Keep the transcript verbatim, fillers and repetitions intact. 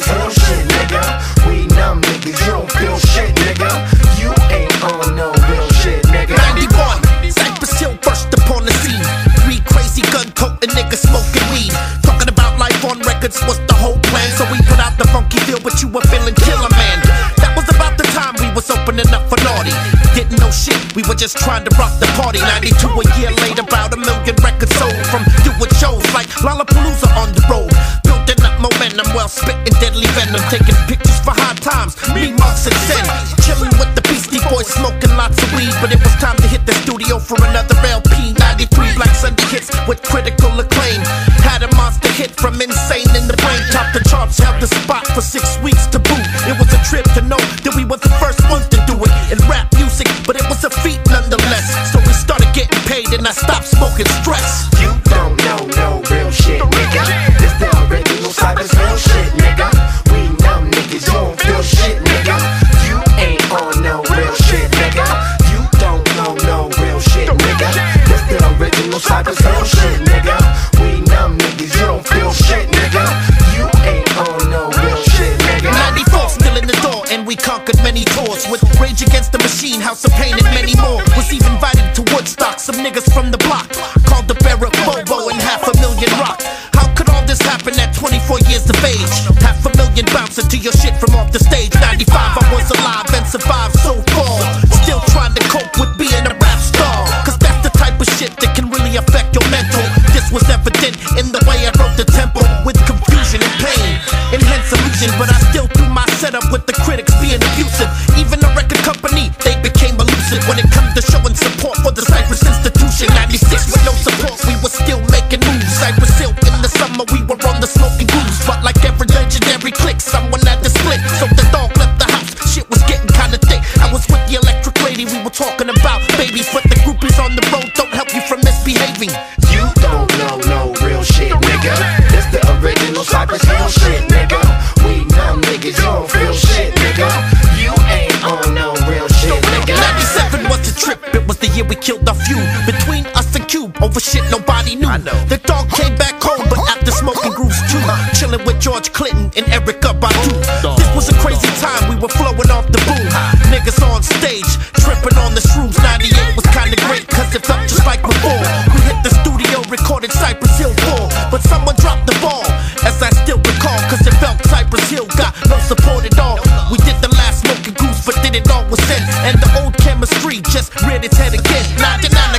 Cypress real shit, nigga. We numb niggas, you don't feel shit, nigga. You ain't on no real shit, nigga. ninety-one, Cypress Hill burst upon the scene. Three crazy gun-toting niggas smoking weed. Talking about life on records was the whole plan. So we put out the funky feel, but you were feeling killer, man. That was about the time we was opening up for naughty. Didn't know shit, we were just trying to rock the party. Ninety-two, a year later, about a million records sold. From doing shows like Lollapalooza on the road. Building up momentum while spitting deadly venom. Taking pictures for high times, me, Marks and Sen. Chilling with the Beastie Boys, smoking lots of weed. But it was time to hit the studio for another L P. Ninety-three Black Sunday hits with critical acclaim. Had a monster hit from Insane in the Brain. Topped the charts, held the spot for six weeks to boot. It was a trip to know that we were the first ones to do it in rap music, but it was a feat nonetheless. So we started getting paid and I stopped smoking stress. You don't know no real shit, nigga. This the original Cypress real shit, nigga. We numb niggas, you don't feel shit, nigga. You ain't on no real shit, nigga. You don't know no real shit, nigga. This the original Cypress real shit, nigga. We numb niggas, you don't feel shit, nigga. You ain't on no real shit, nigga. ninety-four still in the door and we conquered many tours with Rage Against the Machine, House of Pain and many more. Was even invited to Woodstock, some niggas from the block called the Bearer Bobo and half a million rock. How could all this happen at twenty-four years of age? Half a million bouncing to your shit from off the stage. Ninety-five, I was alive and survived so far. Still trying to cope with being a rap star, cause that's the type of shit that can really affect your mental. This was evident in the way I wrote the tempo, with confusion and pain, enhance illusion. But I still do my setup with the critics being abusive. Even the record company, they became elusive when it comes to showing support for the Cypress institution. Ninety-six with no support, we were still making moves. Cypress Hill in the summer, we were on the smoking grooves. But like every legendary click, someone had to split. So the dog left the house, shit was getting kinda thick. I was with the electric lady, we were talking about babies, but the groupies on the road don't help you from misbehaving. You don't know no real shit, nigga. This the original Cypress real shit, nigga. We numb niggas, you don't feel shit, nigga. You ain't on no real shit, nigga. ninety-seven was a trip, it was the year we killed our feud. Between us and Cube, over shit nobody knew. The dog came back home, but after smoking grooves too. Chilling with George Clinton and Erykah Badu. This was a crazy time, we were flowing off the boom. Niggas on stage, tripping on the shrooms. Ninety-eight was kinda great, cause it felt just like before. We hit the studio, recorded Cypress Hill four. But someone dropped the ball, as I still recall, cause it felt Cypress Hill got no support at all. We did the last smoking grooves, but then it all was sent. And the old chemistry just reared its head again. ninety-nine